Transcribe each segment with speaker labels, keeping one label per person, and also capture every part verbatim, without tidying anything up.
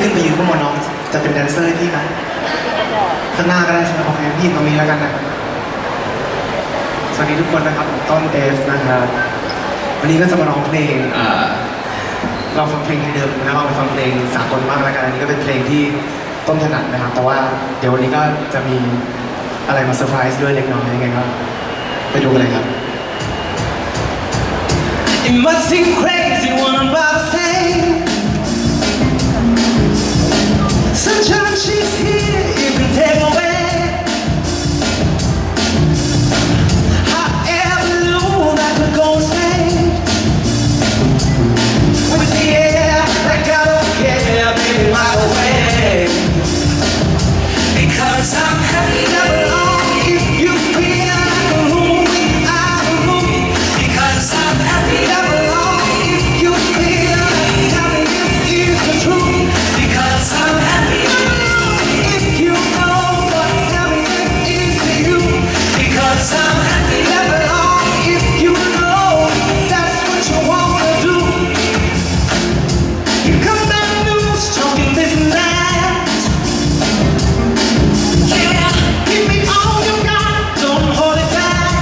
Speaker 1: นไปยืนข้างบนน้องจะเป็นแดนเซอร์ที่นะข้างหน้าก็ได้ใช่ไหมโอเคพี่ตรงนี้แล้วกันนะสวัสดีทุกคนนะครับผมต้นเอฟนะครับวันนี้ก็จะมาร้องเพลงเราฟังเพลงไทยเดิมนะเราไปฟังเพลงสากลบ้างแล้วกันอันนี้ก็เป็นเพลงที่ต้นถนัดนะครับแต่ว่าเดี๋ยววันนี้ก็จะมีอะไรมาเซอร์ไพรส์ด้วยเล็กน้อยยังไงครับไปดูกันเลยครับ It must seem crazy what I'm about to say Sunshine she's here you can take away Hot air balloon I could go stay With the air like I don't care baby right away Because I'm happy never long if you feel like a room without a room Because I'm happy never long if you feel like happiness is the truth Because I'm happy never long if you know what happiness is to you Because I'm happy never long if you know that's what you wanna do You come back news talking this and that Yeah, give me all you got, don't hold it back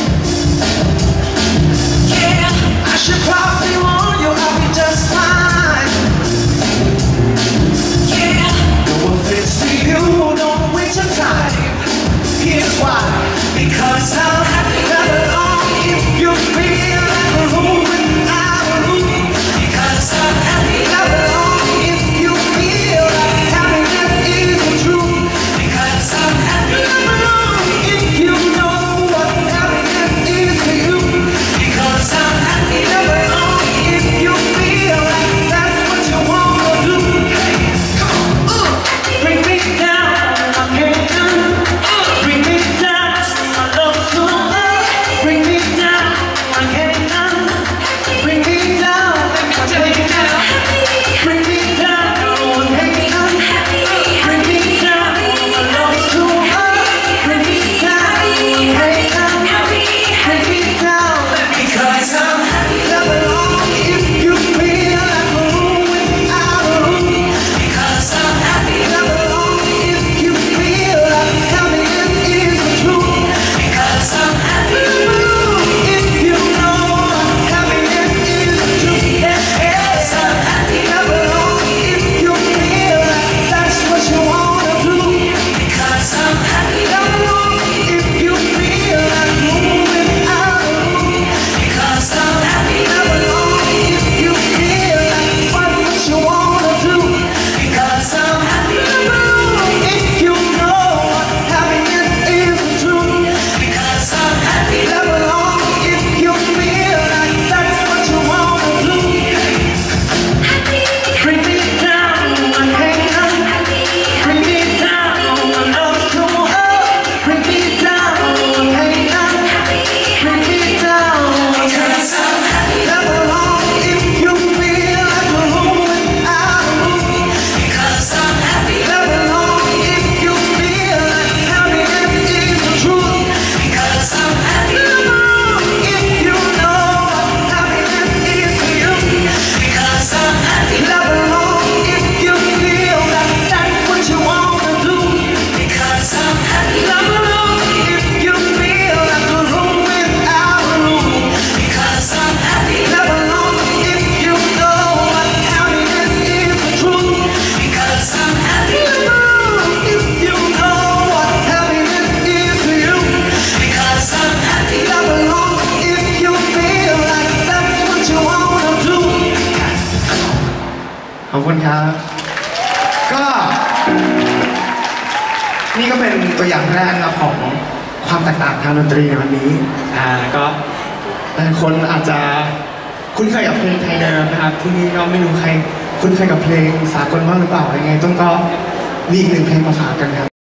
Speaker 1: Yeah, I should probably warn you I'll be just fine Yeah, no offense to you, don't waste your time Here's why Because I'm happy never long if you feel like a room without a room Because I'm happy never long if you feel like happiness is the truth Because I'm happy never long if you know what happiness is to you Because I'm happy never long if you feel like that's what you wanna do Come on, uh, bring me down, I can't do Bring me down, my love's so up Bring me down, I can't do Bring me down, let me take it down Bring me down, no one take it down Bring me down, my love's so up Bring me down, hey down Bring me down, let me Because I'm happy never long if you feel like a room without a room Because I'm happy never long if you feel like happiness is the truth Because I'm happy never long if you know happiness is the truth Yes, I'm happy never long if you feel like that's what you wanna do Because I'm happy never long if you feel like room without a room Because I'm happy never long if you feel like what you wanna do Because I'm happy never long if you know happiness is the truth Because I'm happy never long if you feel like that's what you wanna do Bring me down, I can't down Bring me down, my love's so up Bring me down, I can't down Bring me down Because I'm happy never long if you feel like a room without a room Because I'm happy never long if you feel like happiness is the truth Because I'm happy never long if you know happiness is to you Because I'm happy never long if you feel like that's what you wanna do Because I'm happy never long if you feel like a room without a room Because I'm happy never long if you know what happiness is the truth Because I'm happy never long if you know what happiness is to you Because I'm happy never long if you feel like that's what you wanna do ขอบคุณครับก็นี่ก็เป็นตัวอย่างแรกนะของความแตกต่างทางดนตรีในวันนี้อ่าก็หลายคนอาจจะคุ้นเคยกับเพลงไทยเดิมนะครับที่นี่ก็ไม่รู้ใครคุ้นเคยกับเพลงสากลบ้างหรือเปล่ายังไงต้นก็มีอีกหนึ่งเพลงมาฝากกันครับ